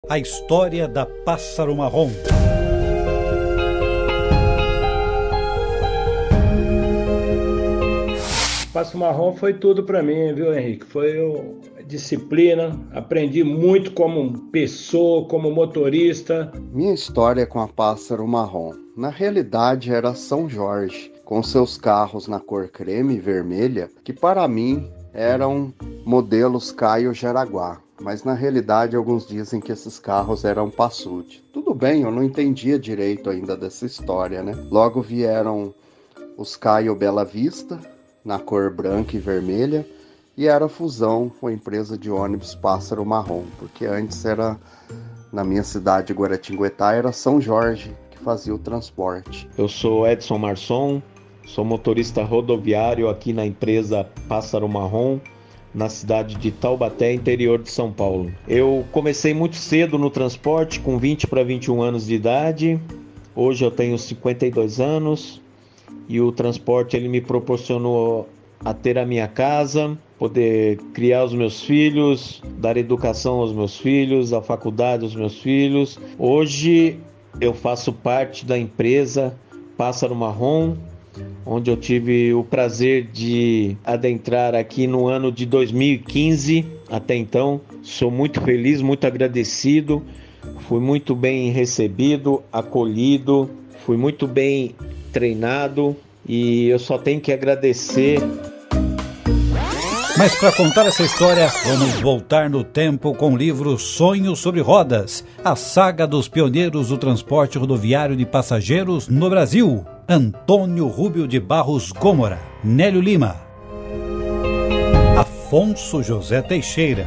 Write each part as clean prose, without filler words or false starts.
A história da Pássaro Marrom. Pássaro Marrom foi tudo para mim, viu, Henrique? Foi disciplina, aprendi muito como pessoa, como motorista. Minha história com a Pássaro Marrom, na realidade era São Jorge, com seus carros na cor creme e vermelha, que para mim eram modelos Caio Jaraguá, mas na realidade alguns dizem que esses carros eram Passucci. Tudo bem, eu não entendia direito ainda dessa história, né? Logo vieram os Caio Bela Vista, na cor branca e vermelha, e era fusão com a empresa de ônibus Pássaro Marrom, porque antes era, na minha cidade, Guaratinguetá, era São Jorge que fazia o transporte. Eu sou Edson Marçom, sou motorista rodoviário aqui na empresa Pássaro Marrom, na cidade de Taubaté, interior de São Paulo. Eu comecei muito cedo no transporte, com 20 para 21 anos de idade. Hoje eu tenho 52 anos e o transporte ele me proporcionou a ter a minha casa, poder criar os meus filhos, dar educação aos meus filhos, a faculdade aos meus filhos. Hoje eu faço parte da empresa Pássaro Marrom, onde eu tive o prazer de adentrar aqui no ano de 2015. Até então, sou muito feliz, muito agradecido, fui muito bem recebido, acolhido, fui muito bem treinado e eu só tenho que agradecer. Mas para contar essa história, vamos voltar no tempo com o livro Sonhos sobre Rodas, a saga dos pioneiros do transporte rodoviário de passageiros no Brasil. Antônio Rubio de Barros Gomora, Nélio Lima. Afonso José Teixeira,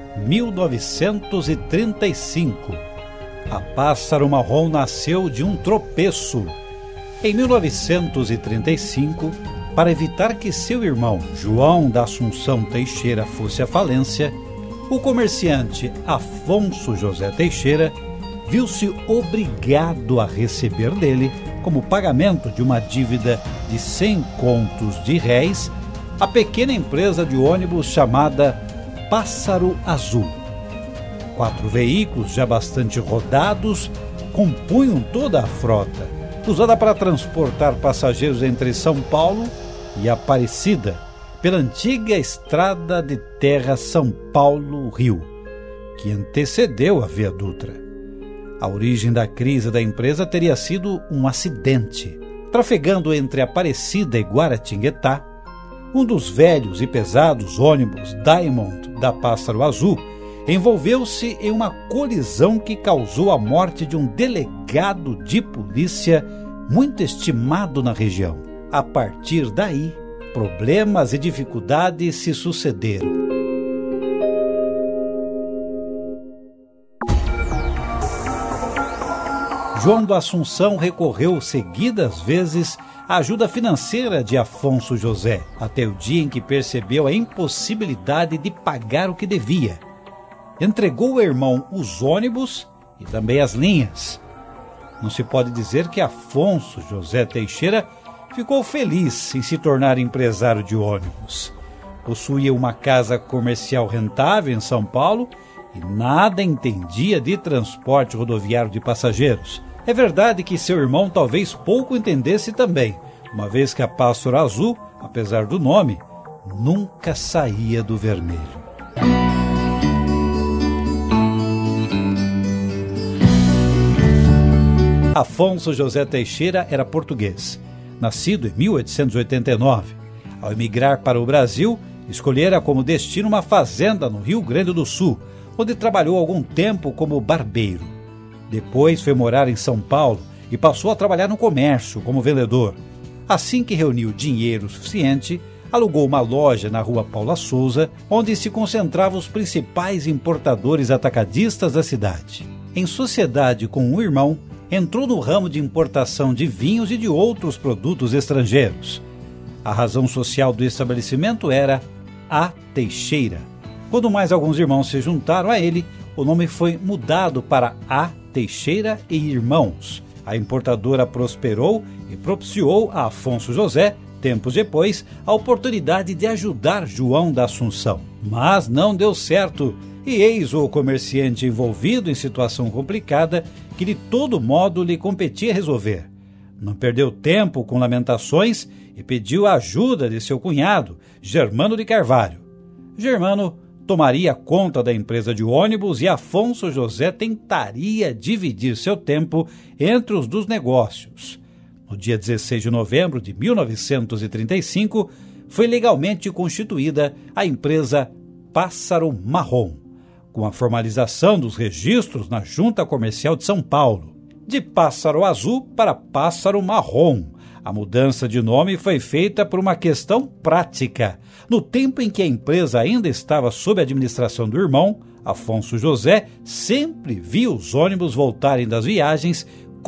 1935. A Pássaro Marrom nasceu de um tropeço. Em 1935, para evitar que seu irmão João da Assunção Teixeira fosse à falência, o comerciante Afonso José Teixeira viu-se obrigado a receber dele, como pagamento de uma dívida de 100 contos de réis, a pequena empresa de ônibus chamada Pássaro Azul. 4 veículos já bastante rodados compunham toda a frota, usada para transportar passageiros entre São Paulo e Aparecida, pela antiga estrada de terra São Paulo-Rio, que antecedeu a Via Dutra. A origem da crise da empresa teria sido um acidente. Trafegando entre Aparecida e Guaratinguetá, um dos velhos e pesados ônibus Diamond da Pássaro Azul envolveu-se em uma colisão que causou a morte de um delegado de polícia muito estimado na região. A partir daí, problemas e dificuldades se sucederam. João da Assunção recorreu seguidas vezes à ajuda financeira de Afonso José, até o dia em que percebeu a impossibilidade de pagar o que devia. Entregou ao irmão os ônibus e também as linhas. Não se pode dizer que Afonso José Teixeira ficou feliz em se tornar empresário de ônibus. Possuía uma casa comercial rentável em São Paulo e nada entendia de transporte rodoviário de passageiros. É verdade que seu irmão talvez pouco entendesse também, uma vez que a Pássaro Azul, apesar do nome, nunca saía do vermelho. Afonso José Teixeira era português, nascido em 1889. Ao emigrar para o Brasil, escolhera como destino uma fazenda no Rio Grande do Sul, onde trabalhou algum tempo como barbeiro. Depois foi morar em São Paulo e passou a trabalhar no comércio como vendedor. Assim que reuniu dinheiro suficiente, alugou uma loja na rua Paula Souza, onde se concentravam os principais importadores atacadistas da cidade. Em sociedade com um irmão, entrou no ramo de importação de vinhos e de outros produtos estrangeiros. A razão social do estabelecimento era A. Teixeira. Quando mais alguns irmãos se juntaram a ele, o nome foi mudado para A. Teixeira e Irmãos. A importadora prosperou e propiciou a Afonso José tempos depois, a oportunidade de ajudar João da Assunção. Mas não deu certo, e eis o comerciante envolvido em situação complicada que de todo modo lhe competia resolver. Não perdeu tempo com lamentações e pediu a ajuda de seu cunhado, Germano de Carvalho. Germano tomaria conta da empresa de ônibus e Afonso José tentaria dividir seu tempo entre os dos negócios. No dia 16 de novembro de 1935, foi legalmente constituída a empresa Pássaro Marrom, com a formalização dos registros na Junta Comercial de São Paulo. De Pássaro Azul para Pássaro Marrom, a mudança de nome foi feita por uma questão prática. No tempo em que a empresa ainda estava sob a administração do irmão, Afonso José sempre via os ônibus voltarem das viagens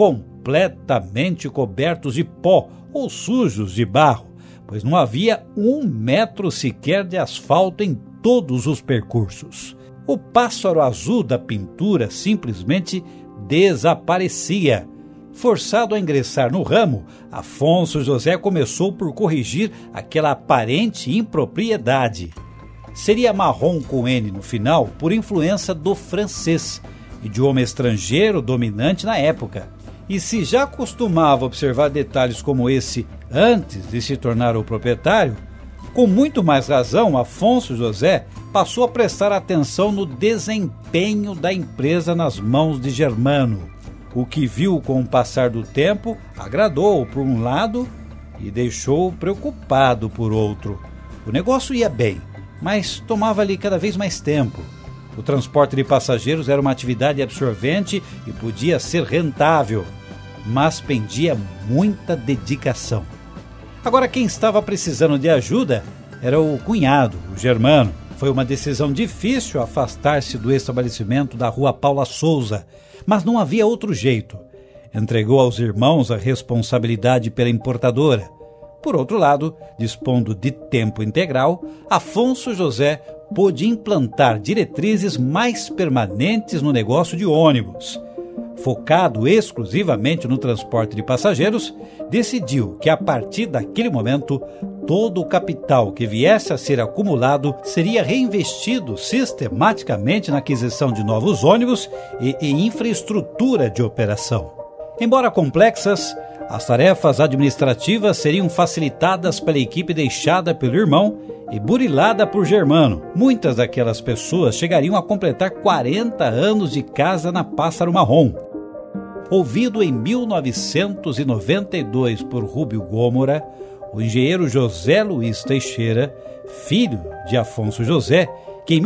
completamente cobertos de pó ou sujos de barro, pois não havia 1 metro sequer de asfalto em todos os percursos. O pássaro azul da pintura simplesmente desaparecia. Forçado a ingressar no ramo, Afonso José começou por corrigir aquela aparente impropriedade. Seria marrom com N no final por influência do francês, idioma estrangeiro dominante na época. E se já costumava observar detalhes como esse antes de se tornar o proprietário, com muito mais razão, Afonso José passou a prestar atenção no desempenho da empresa nas mãos de Germano. O que viu com o passar do tempo agradou por um lado e deixou preocupado por outro. O negócio ia bem, mas tomava-lhe cada vez mais tempo. O transporte de passageiros era uma atividade absorvente e podia ser rentável, mas pendia muita dedicação. Agora, quem estava precisando de ajuda era o cunhado, o Germano. Foi uma decisão difícil afastar-se do estabelecimento da Rua Paula Souza, mas não havia outro jeito. Entregou aos irmãos a responsabilidade pela importadora. Por outro lado, dispondo de tempo integral, Afonso José pôde implantar diretrizes mais permanentes no negócio de ônibus. Focado exclusivamente no transporte de passageiros, decidiu que a partir daquele momento, todo o capital que viesse a ser acumulado seria reinvestido sistematicamente na aquisição de novos ônibus e infraestrutura de operação. Embora complexas, as tarefas administrativas seriam facilitadas pela equipe deixada pelo irmão e burilada por Germano. Muitas daquelas pessoas chegariam a completar 40 anos de casa na Pássaro Marrom. Ouvido em 1992 por Rúbio Gômora, o engenheiro José Luiz Teixeira, filho de Afonso José, que em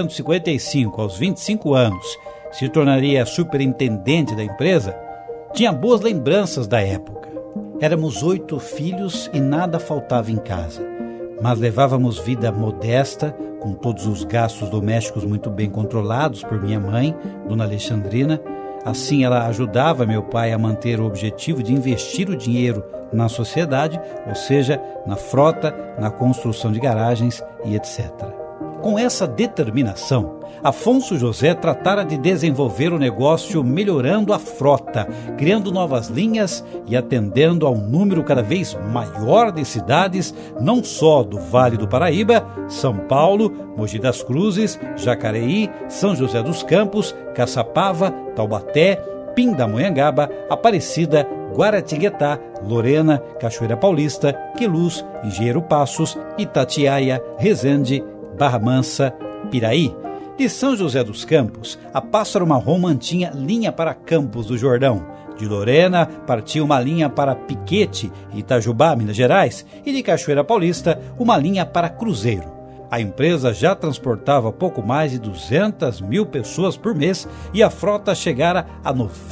1955, aos 25 anos, se tornaria superintendente da empresa, tinha boas lembranças da época. Éramos 8 filhos e nada faltava em casa, mas levávamos vida modesta, com todos os gastos domésticos muito bem controlados por minha mãe, Dona Alexandrina. Assim, ela ajudava meu pai a manter o objetivo de investir o dinheiro na sociedade, ou seja, na frota, na construção de garagens e etc. Com essa determinação, Afonso José tratara de desenvolver o negócio melhorando a frota, criando novas linhas e atendendo a um número cada vez maior de cidades, não só do Vale do Paraíba, São Paulo, Mogi das Cruzes, Jacareí, São José dos Campos, Caçapava, Taubaté, Pindamonhangaba, Aparecida, Guaratinguetá, Lorena, Cachoeira Paulista, Queluz, Engenheiro Passos, Itatiaia, Resende, Barra Mansa, Piraí. De São José dos Campos, a Pássaro Marrom mantinha linha para Campos do Jordão. De Lorena, partia uma linha para Piquete e Itajubá, Minas Gerais, e de Cachoeira Paulista, uma linha para Cruzeiro. A empresa já transportava pouco mais de 200 mil pessoas por mês e a frota chegara a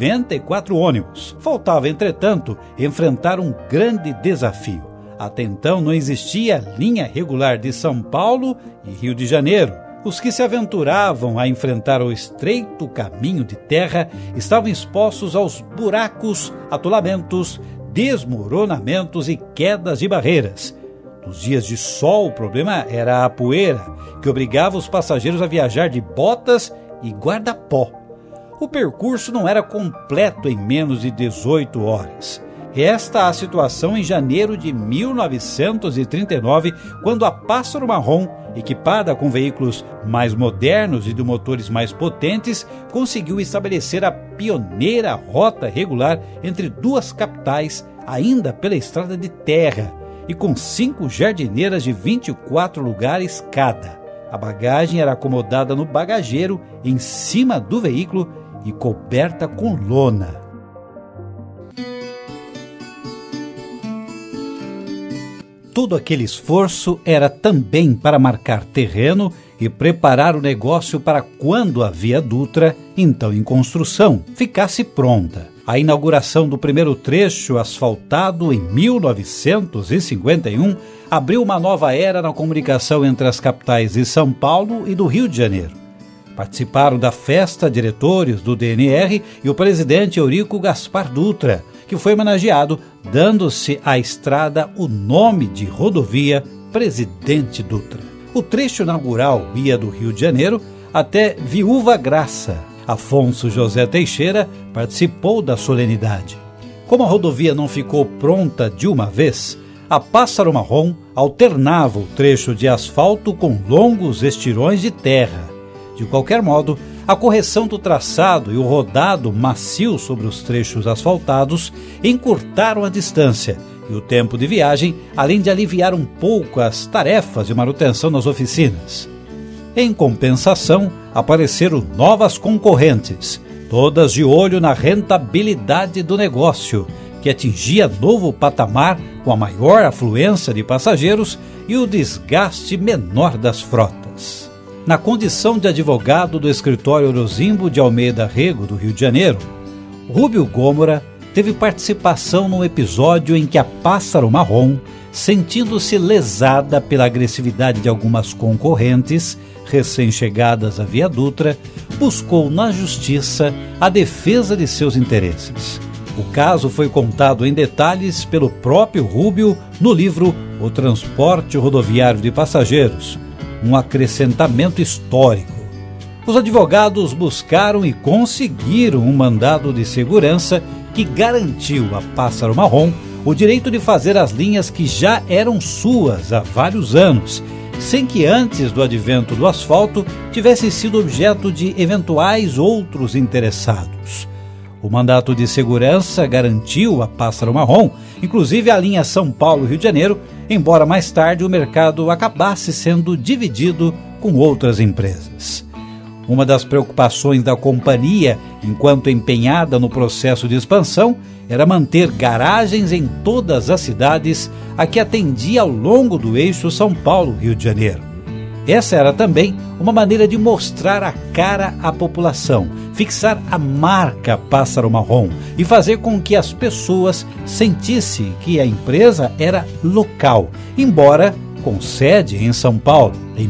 94 ônibus. Faltava, entretanto, enfrentar um grande desafio. Até então não existia linha regular de São Paulo e Rio de Janeiro. Os que se aventuravam a enfrentar o estreito caminho de terra estavam expostos aos buracos, atolamentos, desmoronamentos e quedas de barreiras. Nos dias de sol, o problema era a poeira, que obrigava os passageiros a viajar de botas e guarda-pó. O percurso não era completo em menos de 18 horas. Esta a situação em janeiro de 1939, quando a Pássaro Marrom, equipada com veículos mais modernos e de motores mais potentes, conseguiu estabelecer a pioneira rota regular entre duas capitais, ainda pela estrada de terra, e com 5 jardineiras de 24 lugares cada. A bagagem era acomodada no bagageiro, em cima do veículo e coberta com lona. Todo aquele esforço era também para marcar terreno e preparar o negócio para quando a Via Dutra, então em construção, ficasse pronta. A inauguração do primeiro trecho asfaltado em 1951 abriu uma nova era na comunicação entre as capitais de São Paulo e do Rio de Janeiro. Participaram da festa diretores do DNR e o presidente Eurico Gaspar Dutra, que foi homenageado, dando-se à estrada o nome de Rodovia Presidente Dutra. O trecho inaugural ia do Rio de Janeiro até Viúva Graça. Afonso José Teixeira participou da solenidade. Como a rodovia não ficou pronta de uma vez, a Pássaro Marrom alternava o trecho de asfalto com longos estirões de terra. De qualquer modo, a correção do traçado e o rodado macio sobre os trechos asfaltados encurtaram a distância e o tempo de viagem, além de aliviar um pouco as tarefas de manutenção nas oficinas. Em compensação, apareceram novas concorrentes, todas de olho na rentabilidade do negócio, que atingia novo patamar com a maior afluência de passageiros e o desgaste menor das frotas. Na condição de advogado do escritório Orozimbo de Almeida Rego, do Rio de Janeiro, Rúbio Gômora teve participação num episódio em que a Pássaro Marrom, sentindo-se lesada pela agressividade de algumas concorrentes recém-chegadas à Via Dutra, buscou na justiça a defesa de seus interesses. O caso foi contado em detalhes pelo próprio Rúbio no livro O Transporte Rodoviário de Passageiros, um acrescentamento histórico. Os advogados buscaram e conseguiram um mandado de segurança que garantiu a Pássaro Marrom o direito de fazer as linhas que já eram suas há vários anos, sem que antes do advento do asfalto tivessem sido objeto de eventuais outros interessados. O mandato de segurança garantiu a Pássaro Marrom, inclusive a linha São Paulo-Rio de Janeiro, embora mais tarde o mercado acabasse sendo dividido com outras empresas. Uma das preocupações da companhia, enquanto empenhada no processo de expansão, era manter garagens em todas as cidades a que atendia ao longo do eixo São Paulo-Rio de Janeiro. Essa era também uma maneira de mostrar a cara à população, fixar a marca Pássaro Marrom e fazer com que as pessoas sentissem que a empresa era local, embora com sede em São Paulo. Em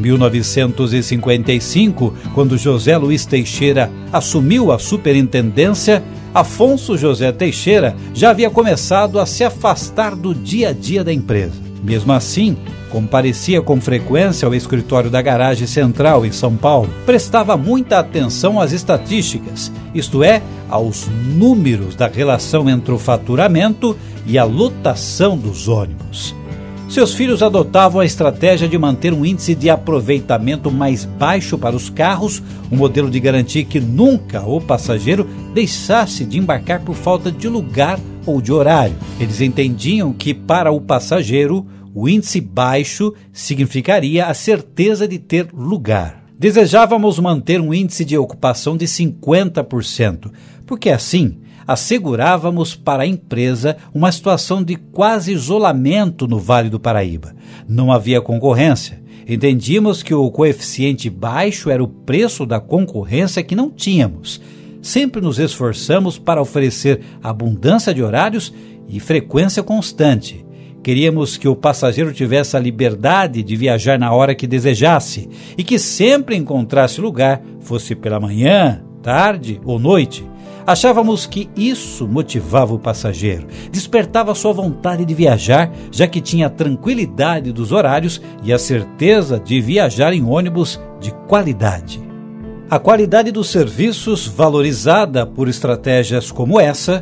1955, quando José Luiz Teixeira assumiu a superintendência, Afonso José Teixeira já havia começado a se afastar do dia a dia da empresa. Mesmo assim, comparecia com frequência ao escritório da Garagem Central em São Paulo, prestava muita atenção às estatísticas, isto é, aos números da relação entre o faturamento e a lotação dos ônibus. Seus filhos adotavam a estratégia de manter um índice de aproveitamento mais baixo para os carros, um modelo de garantir que nunca o passageiro deixasse de embarcar por falta de lugar ou de horário. Eles entendiam que, para o passageiro, o índice baixo significaria a certeza de ter lugar. Desejávamos manter um índice de ocupação de 50%, porque assim assegurávamos para a empresa uma situação de quase isolamento no Vale do Paraíba. Não havia concorrência. Entendíamos que o coeficiente baixo era o preço da concorrência que não tínhamos. Sempre nos esforçamos para oferecer abundância de horários e frequência constante. Queríamos que o passageiro tivesse a liberdade de viajar na hora que desejasse e que sempre encontrasse lugar, fosse pela manhã, tarde ou noite. Achávamos que isso motivava o passageiro, despertava sua vontade de viajar, já que tinha a tranquilidade dos horários e a certeza de viajar em ônibus de qualidade. A qualidade dos serviços, valorizada por estratégias como essa,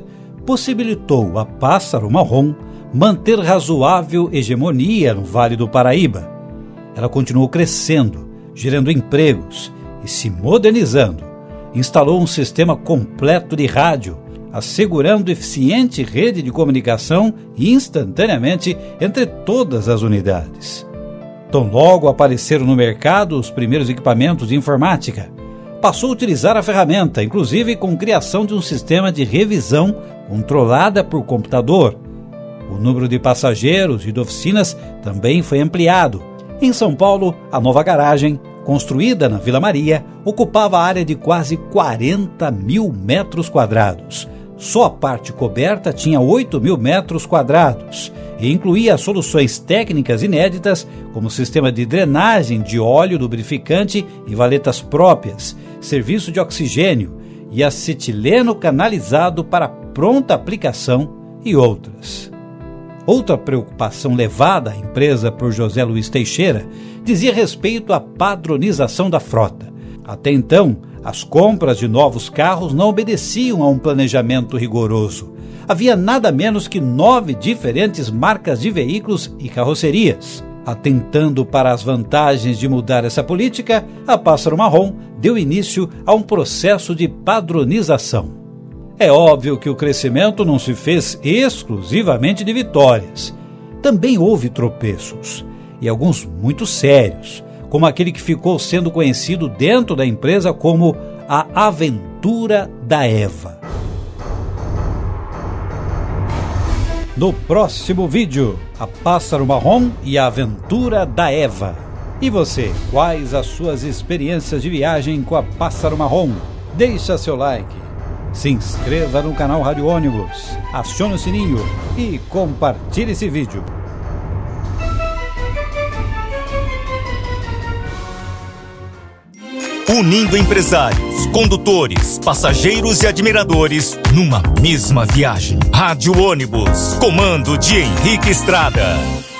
possibilitou a Pássaro Marrom manter razoável hegemonia no Vale do Paraíba. Ela continuou crescendo, gerando empregos e se modernizando. Instalou um sistema completo de rádio, assegurando eficiente rede de comunicação instantaneamente entre todas as unidades. Tão logo apareceram no mercado os primeiros equipamentos de informática, passou a utilizar a ferramenta, inclusive com criação de um sistema de revisão controlada por computador. O número de passageiros e de oficinas também foi ampliado. Em São Paulo, a nova garagem, construída na Vila Maria, ocupava a área de quase 40 mil metros quadrados. Só a parte coberta tinha 8 mil metros quadrados e incluía soluções técnicas inéditas, como sistema de drenagem de óleo lubrificante e valetas próprias, serviço de oxigênio e acetileno canalizado para pronta aplicação e outras. Outra preocupação levada à empresa por José Luiz Teixeira dizia respeito à padronização da frota. Até então, as compras de novos carros não obedeciam a um planejamento rigoroso. Havia nada menos que 9 diferentes marcas de veículos e carrocerias. Atentando para as vantagens de mudar essa política, a Pássaro Marrom deu início a um processo de padronização. É óbvio que o crescimento não se fez exclusivamente de vitórias. Também houve tropeços, e alguns muito sérios, como aquele que ficou sendo conhecido dentro da empresa como a Aventura da Eva. No próximo vídeo, a Pássaro Marrom e a Aventura da Eva. E você, quais as suas experiências de viagem com a Pássaro Marrom? Deixa seu like, se inscreva no canal Rádio Ônibus, acione o sininho e compartilhe esse vídeo. Unindo empresários, condutores, passageiros e admiradores numa mesma viagem. Rádio Ônibus, comando de Henrique Estrada.